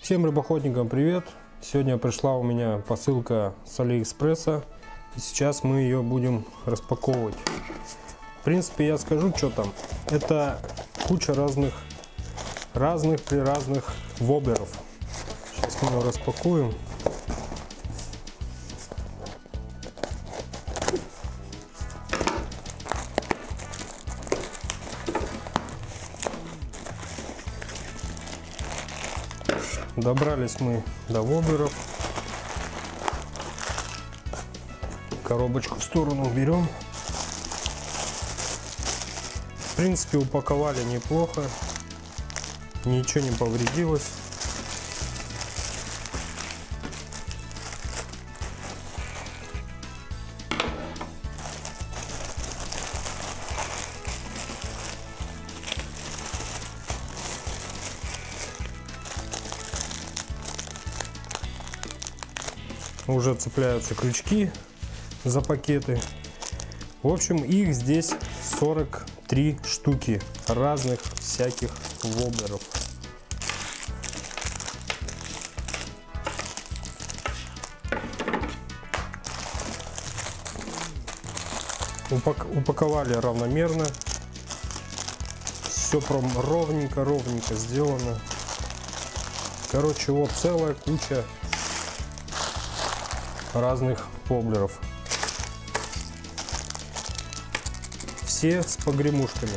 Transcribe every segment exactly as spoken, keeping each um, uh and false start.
Всем рыбоохотникам привет! Сегодня пришла у меня посылка с Алиэкспресса, и сейчас мы ее будем распаковывать. В принципе, я скажу, что там. Это куча разных, разных при разных воблеров. Сейчас мы его распакуем. Добрались мы до воблеров. Коробочку в сторону берем. В принципе, упаковали неплохо. Ничего не повредилось. Уже цепляются крючки за пакеты. В общем, их здесь сорок три штуки разных всяких воблеров. Упак упаковали равномерно. Все прям ровненько, ровненько сделано. Короче, вот целая куча разных воблеров. Все с погремушками.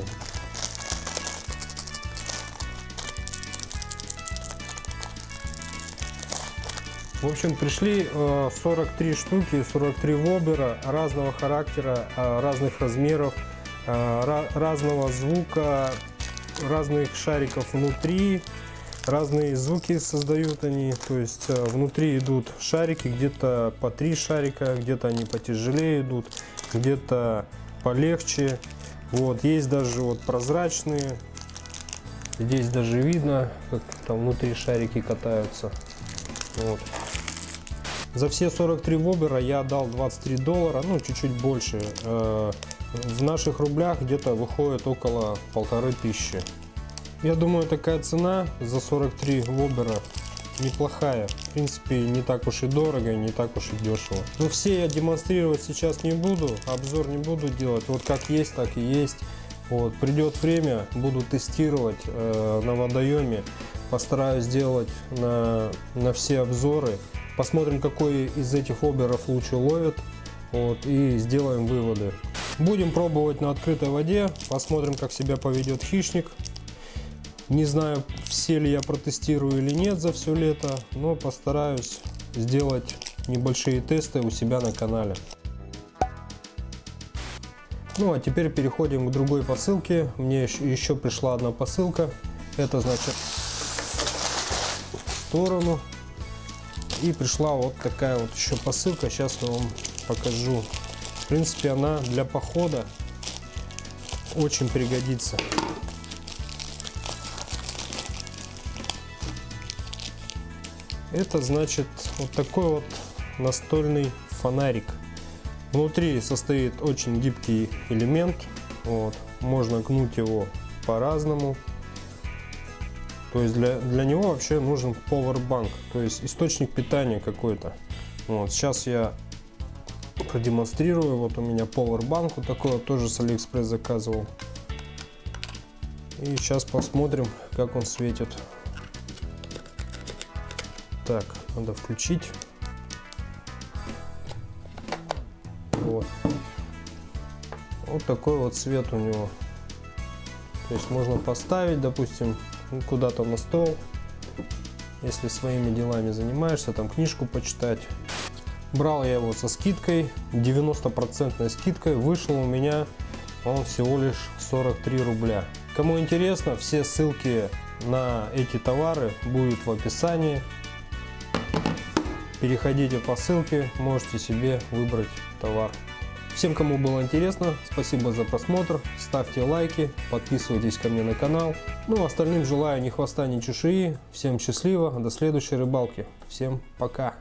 В общем, пришли сорок три штуки, сорок три воблера разного характера, разных размеров, разного звука, разных шариков внутри. Разные звуки создают они, то есть внутри идут шарики, где-то по три шарика, где-то они потяжелее идут, где-то полегче. Вот, есть даже вот прозрачные, здесь даже видно, как там внутри шарики катаются. Вот. За все сорок три воблера я отдал двадцать три доллара, ну чуть-чуть больше. В наших рублях где-то выходит около полторы тысячи. Я думаю, такая цена за сорок три воблера неплохая. В принципе, не так уж и дорого, не так уж и дешево. Но все я демонстрировать сейчас не буду, обзор не буду делать. Вот как есть, так и есть. Вот, придет время, буду тестировать э, на водоеме. Постараюсь сделать на, на все обзоры. Посмотрим, какой из этих воблеров лучше ловит. Вот, и сделаем выводы. Будем пробовать на открытой воде. Посмотрим, как себя поведет хищник. Не знаю, все ли я протестирую или нет за все лето, но постараюсь сделать небольшие тесты у себя на канале. Ну а теперь переходим к другой посылке. Мне еще пришла одна посылка. Это значит в сторону. И пришла вот такая вот еще посылка. Сейчас я вам покажу. В принципе, она для похода очень пригодится. Это значит вот такой вот настольный фонарик. Внутри состоит очень гибкий элемент. Вот. Можно гнуть его по-разному. То есть для, для него вообще нужен powerbank, то есть источник питания какой-то. Вот. Сейчас я продемонстрирую. Вот у меня powerbank вот такой вот, тоже с Алиэкспресс заказывал. И сейчас посмотрим, как он светит. Так, надо включить. Вот. Вот такой вот цвет у него. То есть можно поставить, допустим, куда-то на стол, если своими делами занимаешься, там книжку почитать. Брал я его со скидкой, девяносто процентной скидкой. Вышел у меня он всего лишь сорок три рубля. Кому интересно, все ссылки на эти товары будут в описании. Переходите по ссылке, можете себе выбрать товар. Всем, кому было интересно, спасибо за просмотр. Ставьте лайки, подписывайтесь ко мне на канал. Ну, остальным желаю ни хвоста, ни чешуи. Всем счастливо, до следующей рыбалки. Всем пока.